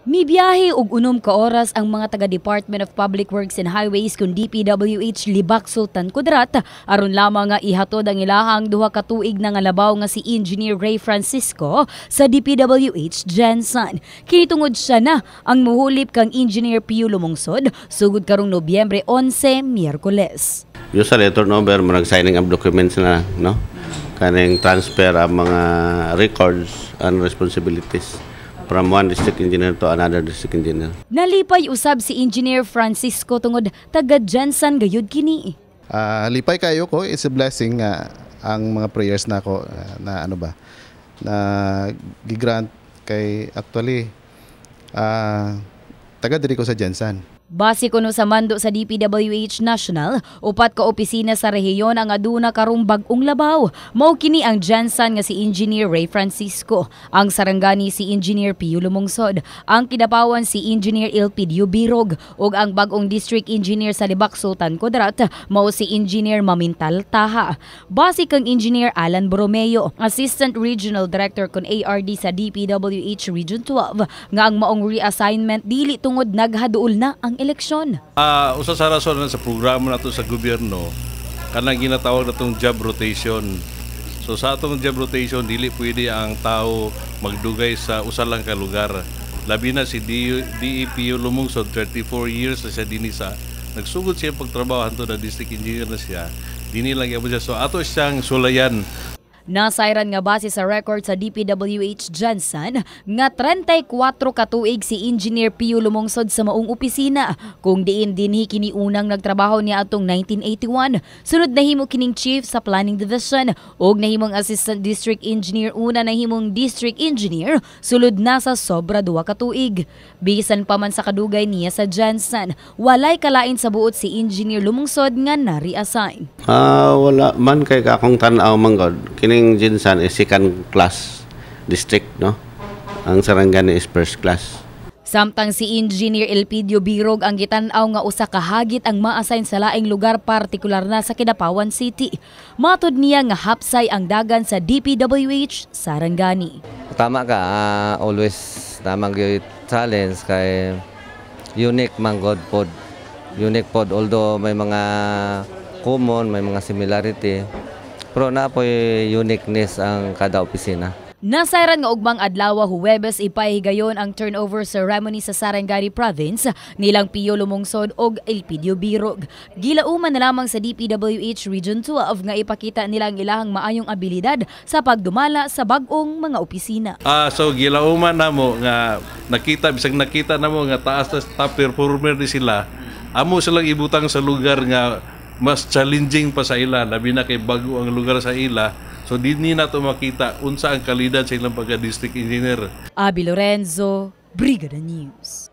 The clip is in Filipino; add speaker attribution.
Speaker 1: Mibiyahe og 6 ka oras ang mga taga Department of Public Works and Highways kung DPWH Libak Sultan Kudarat aron lamang nga ihatod ang ilahang 2 ka tuig na nga labaw nga si Engineer Ray Francisco sa DPWH Gensan. Kini tungod siya na ang muhulip kang Engineer Pio Lumungsod sugod karong Nobyembre 11, Miyerkules.
Speaker 2: Usually turnover mo nag-signing of documents na, no? Kaning transfer ang mga records and responsibilities from one district engineer to another district engineer.
Speaker 1: Nalipay usab si Engineer Francisco tungod taga Gensan gayud kini.
Speaker 3: Lipay kayo ko, it's a blessing ang mga prayers na ako na ano ba na gigrant kay actually taga diri ko sa Gensan.
Speaker 1: Base kuno sa mando sa DPWH National, 4 ka opisina sa rehiyon ang aduna karong bag-ong labaw. Mao kini ang Gensan nga si Engineer Ray Francisco, ang Sarangani si Engineer Pio Lumungsod, ang Kidapawan si Engineer Elpidio Birog ug ang bag-ong District Engineer sa Libak Sultan Kudarat mao si Engineer Mamintal Taha. Base kang Engineer Alan Borromeo, Assistant Regional Director kun ARD sa DPWH Region 12, nga ang maong reassignment dili tungod naghaduol na ang eleksyon.
Speaker 4: Usa sa rason na sa programa nato sa gobyerno kanang ginatawag natong job rotation. So sa atong job rotation dili pwede ang tao magdugay sa usa lang ka lugar. Labi na si DEPO Lumungsod, 34 years na siya dinhi sa nagsugod siya pagtrabaho hantud na district engineer na siya. Dini lang gyapon siya. So ato siyang sulayan.
Speaker 1: Nasayran nga base sa record sa DPWH Gensan nga 34 ka tuig si Engineer Pio Lumungsod sa maong opisina kung diin dinhi kini unang nagtrabaho niya atong 1981. Sunod nahimo kining chief sa Planning Division ug nahimong Assistant District Engineer, una nahimong District Engineer, sulod na sa sobra 2 ka tuig. Bisan pa man sa kadugay niya sa Gensan, walay kalain sa buot si Engineer Lumungsod nga na-reassign.
Speaker 2: Wala man kay akong tan-aw manggod. Kining Gensan is second class district, no? Ang Sarangani is first class.
Speaker 1: Samtang si Engineer Elpidio Birog ang gitan-aw nga usa ka hagit ang ma-assign sa laing lugar, partikular na sa Kidapawan City. Matod niya nga hapsay ang dagan sa DPWH Sarangani.
Speaker 5: Tama ka, always tamang gyud challenge kay unique manggod pod. Unique pod, although may mga common, may mga similarity. Pero na po uniqueness ang kada opisina.
Speaker 1: Nasayran nga ugmang adlaw Huwebes ipahigayon ang turnover ceremony sa Sarangani Province nilang Pio Lumungsod og Elpidio Birog. Gilauman na lamang sa DPWH Region 12 nga ipakita nila ang ilahang maayong abilidad sa pagdumala sa bag-ong mga opisina.
Speaker 4: So gilauman namo nga bisag nakita namo nga taas na top performer ni sila. Amo silang ibutang sa lugar nga mas challenging pa sa ila, labi na kay bago ang lugar sa ila. So di na ito makita unsa ang kalidad sa ilang pagka-district engineer.
Speaker 1: Abi Lorenzo, Brigada News.